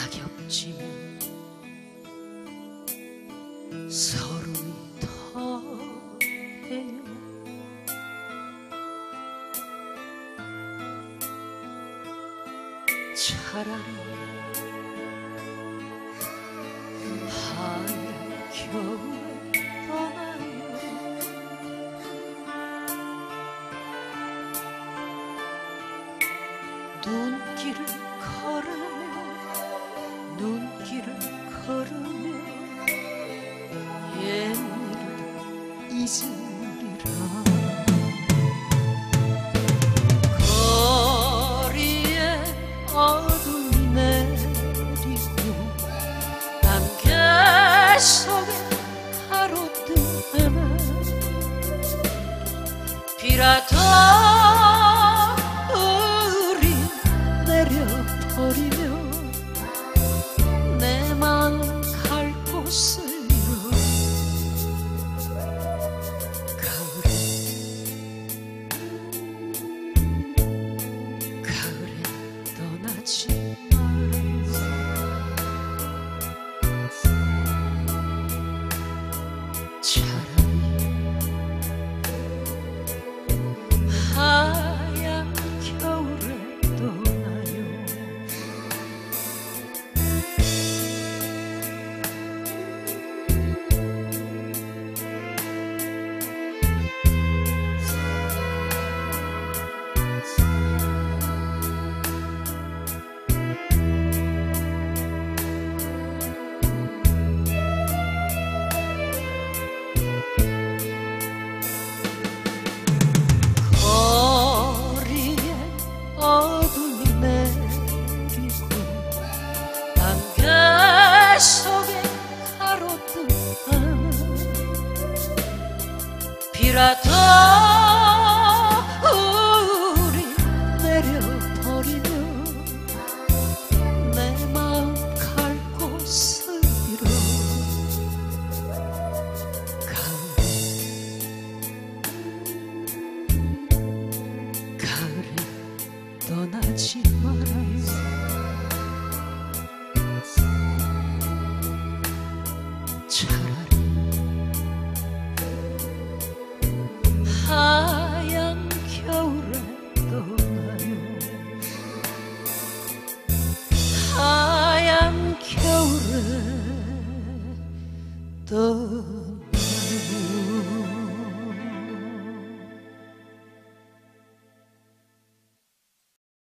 겹치면 서름이 더해요. 차라리 하얀 겨울에 떠나요. 눈길을 걸으며 옛일을 잊으리라. 거리에 어둠이 내리고 안개 속에 가로등 하나 비라도 우리 내려버리며 내 마음 갈 곳을 잃어. 가을에 떠나지 말아요. 차라리 하얀 겨울에 떠나요. 거리에 어둠이 내리고 안개 속에 가로등 하나 비라도 우리 내려버리며 내 마음 갈 곳을 잃어. 가을에 떠나지 말아요. 차라리 하얀 겨울에 떠나요. 하얀 겨울에 떠나요.